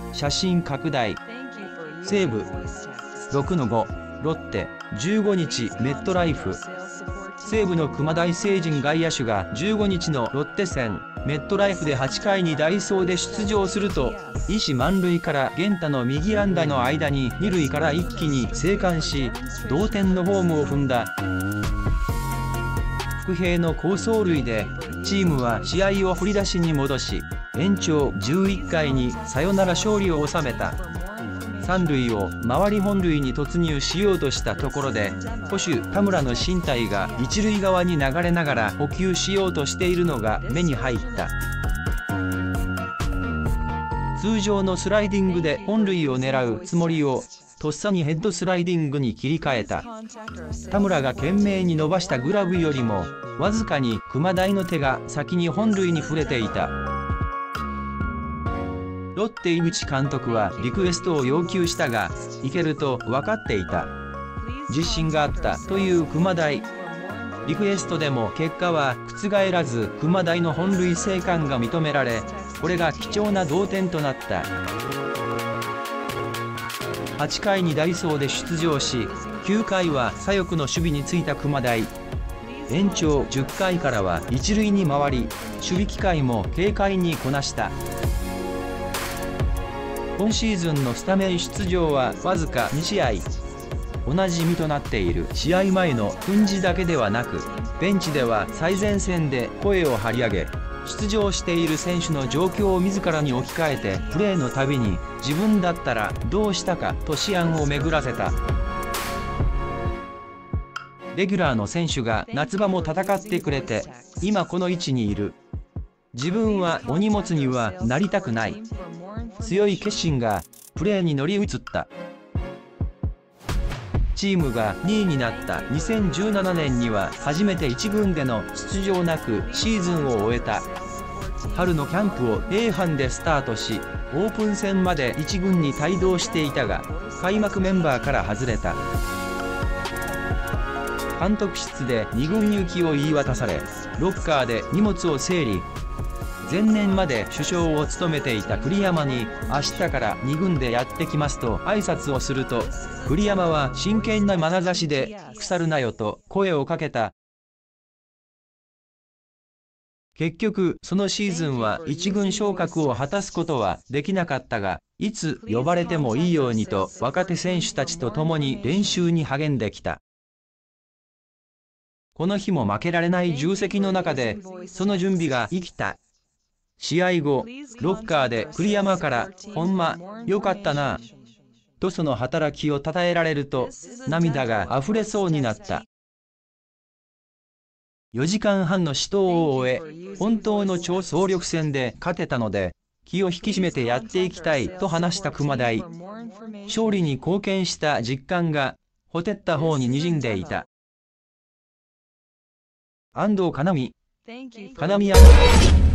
写真拡大。西武 6-5 ロッテ15日メットライフ。西武の熊大成人外野手が15日のロッテ戦メットライフで8回に代走で出場すると、一満塁から源太の右安打の間に二塁から一気に生還し、同点のホームを踏んだ。伏兵の好走塁でチームは試合を振り出しに戻し、延長11回にサヨナラ勝利を収めた。三塁を回り本塁に突入しようとしたところで、捕手田村の身体が一塁側に流れながら捕球しようとしているのが目に入った。通常のスライディングで本塁を狙うつもりを、とっさにヘッドスライディングに切り替えた。田村が懸命に伸ばしたグラブよりもわずかに熊大の手が先に本塁に触れていた。ロッテ井口監督はリクエストを要求したが、いけると分かっていた。自信があったという熊大。リクエストでも結果は覆らず、熊大の本塁生還が認められ、これが貴重な同点となった。8回に代走で出場し、9回は左翼の守備についた熊大。延長10回からは一塁に回り、守備機会も軽快にこなした。今シーズンのスタメン出場はわずか2試合。おなじみとなっている試合前の訓示だけではなく、ベンチでは最前線で声を張り上げ、出場している選手の状況を自らに置き換えて、プレーのたびに自分だったらどうしたかと思案を巡らせた。レギュラーの選手が夏場も戦ってくれて、今この位置にいる。自分はお荷物にはなりたくない。強い決心がプレーに乗り移った。チームが2位になった2017年には初めて1軍での出場なくシーズンを終えた。春のキャンプを A 班でスタートし、オープン戦まで1軍に帯同していたが、開幕メンバーから外れた。監督室で2軍行きを言い渡され、ロッカーで荷物を整理。前年まで主将を務めていた栗山に明日から2軍でやってきますと挨拶をすると、栗山は真剣な眼差しで腐るなよと声をかけた。結局そのシーズンは1軍昇格を果たすことはできなかったが、いつ呼ばれてもいいようにと若手選手たちと共に練習に励んできた。この日も負けられない重責の中でその準備が生きた。試合後、ロッカーで栗山から「ほんま、よかったな」とその働きを称えられると、涙が溢れそうになった。4時間半の死闘を終え、本当の超総力戦で勝てたので、気を引き締めてやっていきたいと話した熊大。勝利に貢献した実感がほてった方に滲んでいた。安藤叶美、叶美